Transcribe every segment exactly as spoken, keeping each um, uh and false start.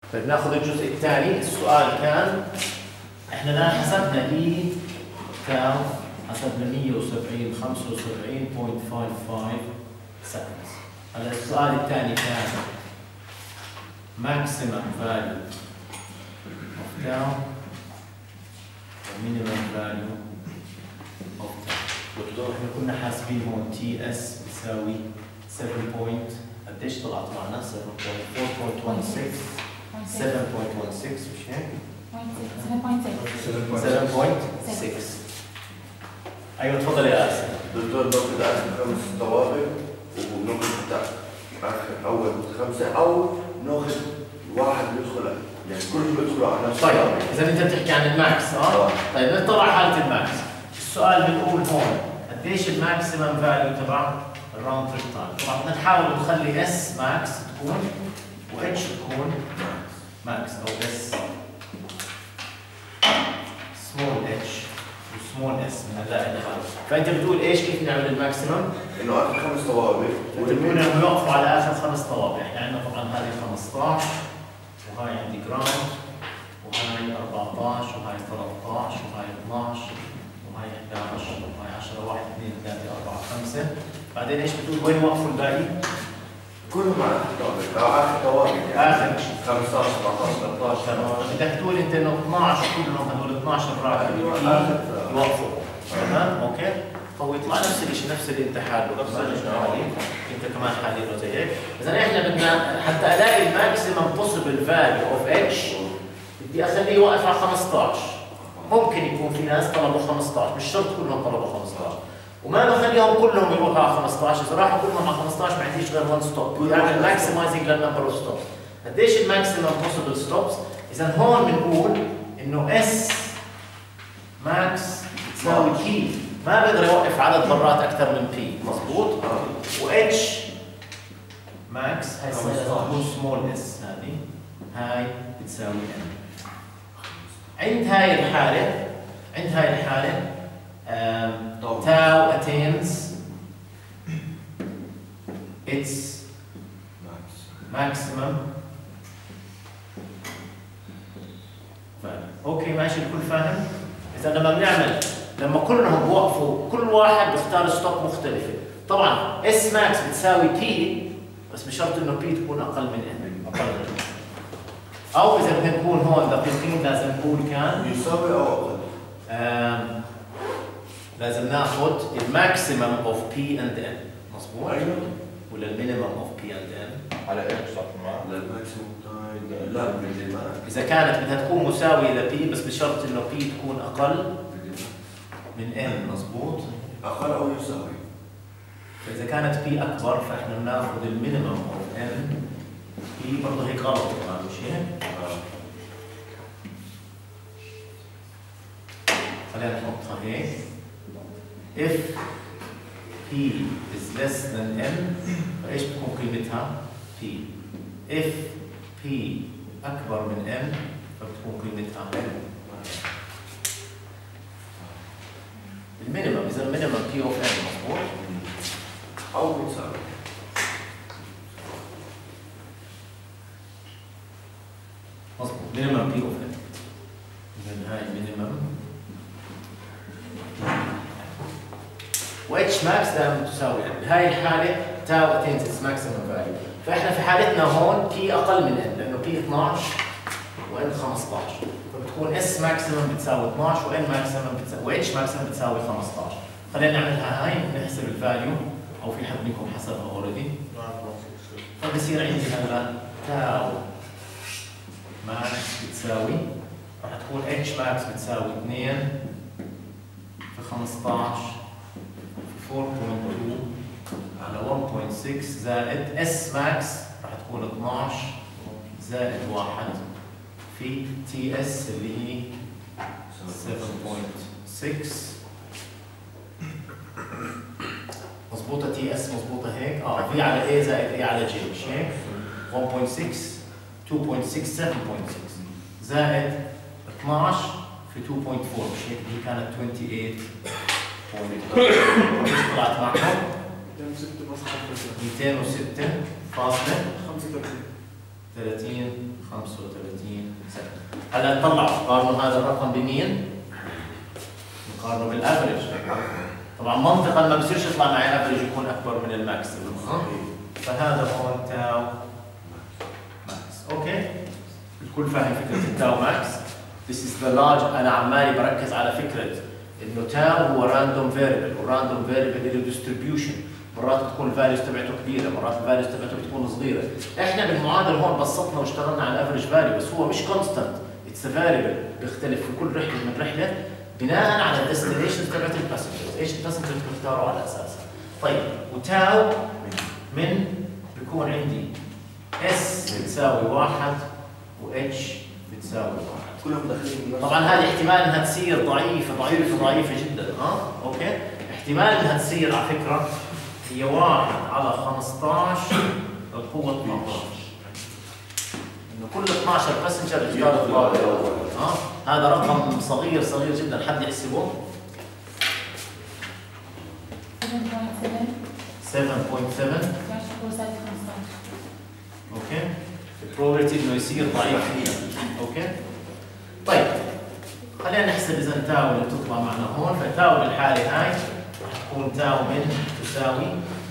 طيب ناخذ الجزء الثاني. السؤال كان احنا الان حسبنا اي تاو، حسبنا مية وسبعين خمسة وسبعين فاصلة خمسة خمسة seconds. هلا السؤال الثاني كان maximum value of tau minimum value of tau. احنا كنا حاسبين هون تي اس بيساوي سبعة بوينت قديش طلعت معنا؟ سبعة بوينت أربعة واحد ستة سبعة بوينت واحد ستة مش هيك؟ سبعة بوينت ستة. ايوه تفضل يا اسف. دكتور باخذ اخر خمس ضوابط وناخذ اخر اول خمسه او ناخذ واحد يدخل يعني كلهم يدخلوا على نفس. طيب اذا انت بتحكي عن الماكس اه؟ طيب نطلع حاله الماكس. السؤال بنقول هون قديش الماكسيمم فاليو تبع الراوند تريب تايم؟ طبعا بدنا نحاول نخلي اس ماكس تكون واتش تكون ماكس او اس سمول اتش وسمول اس من هلا الى هلا. فانت بتقول ايش كيف نعمل الماكسيمم؟ انه اخر خمس طوابق بتقول انه يوقفوا على اخر خمس طوابق. يعني عندنا طبعا هذه خمسطعش وهاي عندي جراوند وهاي أربعطعش وهاي ثلاثطعش وهاي اثنعش وهاي إحدعش وهاي عشرة واحد اثنين ثلاثة أربعة خمسة. بعدين ايش بتقول وين يوقفوا الباقي؟ كلهم على اخر طوابق او اخر طوابق يعني اخر شيء خمسطعش سبعطعش ثلاثطعش. تمام. بدك تقول انت انه اثنعش كلهم هذول اثنعش الراكب يوقفوا. تمام اوكي؟ هو يطلع نفس الشيء نفس اللي انت حاله انت كمان حالينه زي هيك. اذا احنا بدنا حتى الاقي الماكسيمم بوسيبل فاليو اوف اتش بدي اخليه يوقف على خمسطعش. ممكن يكون في ناس طلبوا خمسطعش، مش شرط كلهم طلبوا خمسطعش. وما بخليهم كلهم يروحوا على خمسطعش، اذا راحوا كلهم على خمسطعش ما عنديش غير وان ستوب، يعني ماكسمايزنج للنمبر اوف ستوبس. قديش الماكسيمم بوسيبل ستوبس؟ اذا هون بنقول انه اس ماكس تساوي بي، ما بقدر يوقف عدد مرات اكثر من بي، مضبوط؟ و اتش ماكس هاي تكون سمول اس، هذه هاي بتساوي ان. عند هاي الحالة عند هاي الحالة تاو attains its maximum value. اوكي ماشي الكل فاهم؟ إذا لما بنعمل لما كلهم بوقفوا كل واحد بيختار ستوب مختلفة. طبعا اس ماكس بتساوي بي بس بشرط انه بي تكون اقل من ان، اقل من ان. او اذا بدنا نكون هون دقيقين لازم نقول كان يساوي او اقل. آم لازم ناخذ الماكسيمم اوف بي اند ان، مضبوط؟ ايوه. ولا المينيمم اوف بي اند ان؟ على ايش صح معه؟ للماكسيموم تايم لا بالماكس. اذا كانت بدها تكون مساوية لبي بس بشرط انه بي تكون اقل من ان، مضبوط؟ اقل او يساوي. فاذا كانت بي اكبر فاحنا بناخذ المينيمم اوف ان. بي برضه هيك غلط طبعا مش هيك؟ خلينا نحطها هيك. if p is less than n فايش بتكون قيمتها؟ p. if p اكبر من n فبتكون قيمتها n. المينيمم اذا المينيمم p of n، مضبوط؟ او بتساوي. مضبوط مينيمم p of n. اذا هاي مينيمم و اتش ماكس دائما تساوي n. بهاي الحالة تاو attains its maximum value. فاحنا في حالتنا هون p اقل من n لانه p اثنعش و n خمسطعش. فبتكون s maximum بتساوي اثنعش و n maximum بتساوي و h maximum بتساوي خمسطعش. خلينا نعملها هاي نحسب الفاليو، او في حد منكم حسبها اوريدي؟ فبصير عندي هلا تاو ماكس بتساوي راح تكون اتش ماكس بتساوي اثنين في خمسطعش في أربعة فاصلة اثنين على واحد فاصلة ستة زائد اس ماكس راح تكون اثنعش زائد واحد في تي اس اللي هي سبعة فاصلة ستة. مضبوطة تي اس مضبوطة هيك؟ اه في على اي زائد اي على جي مش هيك؟ واحد فاصلة ستة اثنين فاصلة ستة سبعة فاصلة ستة زائد اثنعش في اثنين فاصلة أربعة مش هيك؟ هي كانت ثمانية وعشرين فاصلة ايش طلعت معكم؟ مئتين وستة بس مئتين وستة فاصلة خمسة وثلاثين ثلاثين خمسة وثلاثين سكند. هلا طلعوا قارنوا هذا الرقم بمين؟ نقارنه بالافرج. طبعا منطقا ما بصيرش يطلع معي افرج يكون اكبر من الماكسيموم. فهذا هون تاو ماكس. اوكي؟ الكل فاهم فكره التاو ماكس؟ This is the large. انا عمالي بركز على فكره انه تاو هو راندوم فيريبل، والراندوم فيريبل له ديستريبيوشن، مرات تكون الفاليوز تبعته كبيره، مرات الفاليوز تبعته بتكون صغيره. احنا بالمعادله هون بسطنا واشتغلنا على الافرج فاليو، بس هو مش كونستانت، اتس فاريبل، بيختلف في كل رحله من رحله بناء على الديستنيشن تبعت الباسنجرز، ايش الباسنجرز بيختاروا على اساسها. طيب وتاو من بيكون عندي اس بتساوي واحد و اتش بتساوي واحد. كلهم داخلين. طبعا هذه احتمال انها تصير ضعيفه ضعيفه ضعيفه جدا. ها اوكي، احتمال انها تصير على فكره هي واحد على خمسطعش القوه اثنعش، انه كل اثنعش باسنجر بيختار الطابق الاول. ها هذا رقم صغير صغير جدا، حد يحسبه؟ سبعة فاصلة سبعة. اوكي، البروبابيلتي انه يصير ضعيف جدا. اوكي طيب خلينا نحسب اذا تاو اللي بتطلع معنا هون. فتاو بالحاله هاي راح تكون تاو من تساوي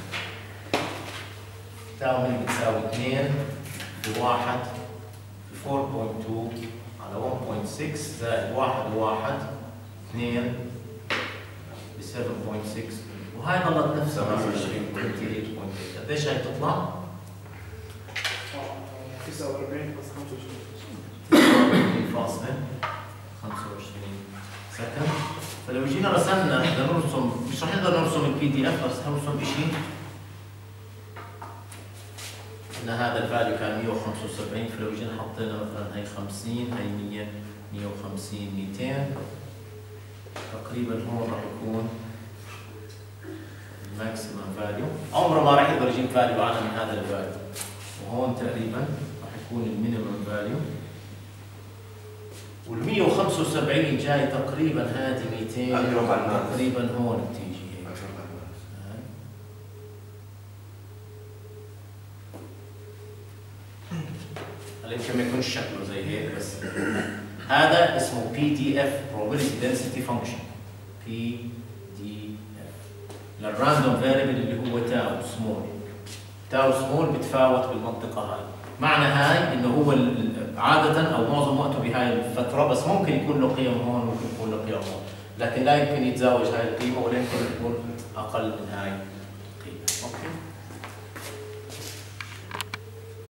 تاو من بتساوي اثنين بواحد ب أربعة فاصلة اثنين على واحد فاصلة ستة زائد واحد وواحد اثنين ب سبعة فاصلة ستة، وهاي ضلت نفسها ثمانية وعشرين فاصلة ثمانية. قديش هاي تطلع؟ تسعة وأربعين فاصلة خمسة وعشرين فاصلة خمسة وعشرين سكند. فلو جينا رسمنا بدنا نرسم، مش رح نقدر نرسم البي دي اف، بس نرسم شيء ان هذا الفاليو كان مية وخمسة وسبعين، فلو جينا حطينا مثلا هي خمسين، هي مية، مية وخمسين، مئتين، تقريبا هون راح يكون الماكسيمم فاليو. عمره ما راح يقدر يجيب فاليو اعلى من هذا الفاليو، وهون تقريبا راح يكون المينيمم فاليو، وال مية وخمسة وسبعين جاي تقريبا هذه مئتين، تقريبا هون بتيجي هيك. هلا يمكن ما يكونش شكله زي هيك، بس هذا اسمه بي دي اف probability density function. بي دي اف للراندوم فاريبل اللي هو تاو سمول. تاو سمول بتفاوت بالمنطقه هاي. معنى هاي انه هو عاده او معظم وقته بهاي الفتره، بس ممكن يكون له قيم هون وممكن يكون له قيم هون، لكن لا يمكن يتزاوج هاي القيمه ولا يمكن يكون اقل من هاي القيمه. اوكي